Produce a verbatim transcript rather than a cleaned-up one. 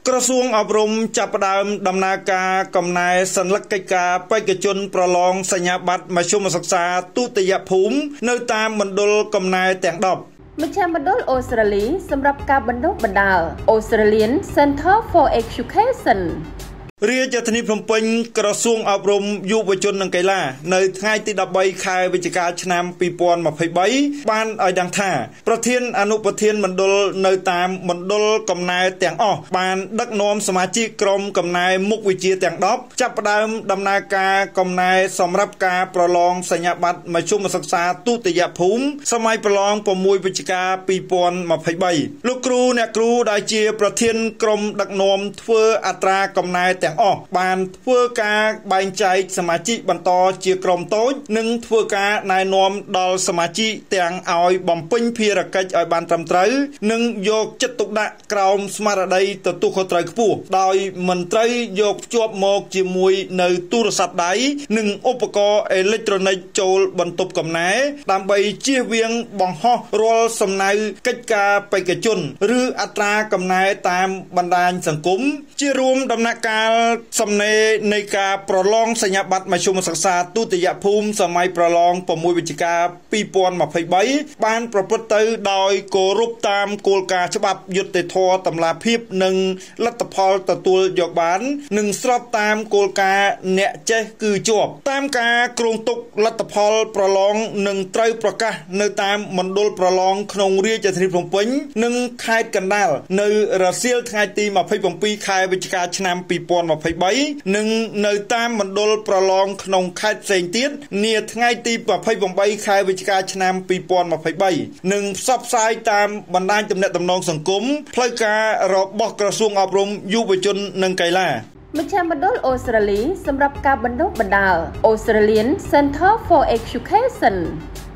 กระทรวงอบรมจับดำดำนาการกำนายสัญลักษณ์การไปกระจนประลองสัญญาบัตรมาชมศึกษาตุติยภูมิในตามบรรดลกำนายแต่งดอกมิชาบรรดลออสเตรเลียสำหรับการบรรดลบรรดา Australian Center for Education เรียนจากธนิพมเป็นกระทรวงอบรมยุวชนนังไกลาในថ្ងៃទីដប់បីខែវិច្ឆិកាឆ្នាំពីរពាន់ម្ភៃបីបានឲ្យដឹងថាប្រធានអនុប្រធានមណ្ឌលនៅតាមមណ្ឌលកំណែទាំងអស់បានដឹកនាំសមាជិកក្រុមកំណែមុខវិជ្ជាទាំងដប់ចាប់ផ្ដើមដំណើរការកំណែសម្រាប់ការប្រឡងសញ្ញាបត្រមធ្យមសិក្សាទុតិយភូមិសម័យប្រឡងប្រាំមួយវិច្ឆិកាពីរពាន់ម្ភៃបីលោកគ្រូអ្នកគ្រូដែលជាប្រធានក្រុមដឹកនាំធ្វើអត្រាកំណែទាំងអស់បានធ្វើការបែងចែកសមាជិកបន្តជាក្រុមតូចនិងធ្វើការណែនាំដល់សមាជិកទាំងឲ្យបំពេញភារកិច្ចឲ្យបានត្រឹមត្រូវនិងយកចិត្តទុកដាក់ក្រោមស្មារតីទទួលខុសត្រូវខ្ពស់ដោយមិនត្រូវយកភ្ជាប់មកជាមួយនៅទូរស័ព្ទដៃនិងឧបករណ៍អេឡិចត្រូនិកចូលបន្ទប់កំណែដើម្បីជៀសវាងបង្ហោះរាល់សំណៅកិច្ចការបេក្ខជនឬអត្រាកំណែតាមបណ្ដាញសង្គមជារួមដំណាក់កាលសំណេរនៃការប្រឡងសញ្ញាបត្រមធ្យមសិក្សាទុតិយភូមិសម័យប្រឡងប្រាំមួយវិច្ឆិកាពីរពាន់ម្ភៃបីបានប្រព្រឹត្តទៅដោយគោរពតាមគោលការណ៍ច្បាប់យុត្តិធម៌តម្លាភាពនិងលទ្ធផលទទួលយកបាននិងស្របតាមគោលការណ៍អ្នកចេះគឺជាប់តាមការគ្រោងទុកលទ្ធផលប្រឡងនឹងត្រូវប្រកាសនៅតាមមណ្ឌលប្រឡងក្នុងរាជធានីភ្នំពេញនិងខេត្តកណ្ដាលនៅរសៀលថ្ងៃទីម្ភៃប្រាំពីរខែវិច្ឆិកាឆ្នាំពីរពាន់ម្ភៃបីនិងនៅតាមមណ្ឌលប្រឡងក្នុងខេត្តផ្សេងទៀតនាថ្ងៃទីម្ភៃប្រាំបីខែវិច្ឆិកាឆ្នាំពីរពាន់ម្ភៃបីនិងផ្សព្វផ្សាយតាមបណ្ដាញទំនាក់ទំនងសង្គមផ្លូវការរបស់ក្រសួងអប់រំយុវជននិងកីឡាមជ្ឈមណ្ឌលអូស្ត្រាលីសម្រាប់ការបណ្ដុះបណ្ដាល Australian Center for Education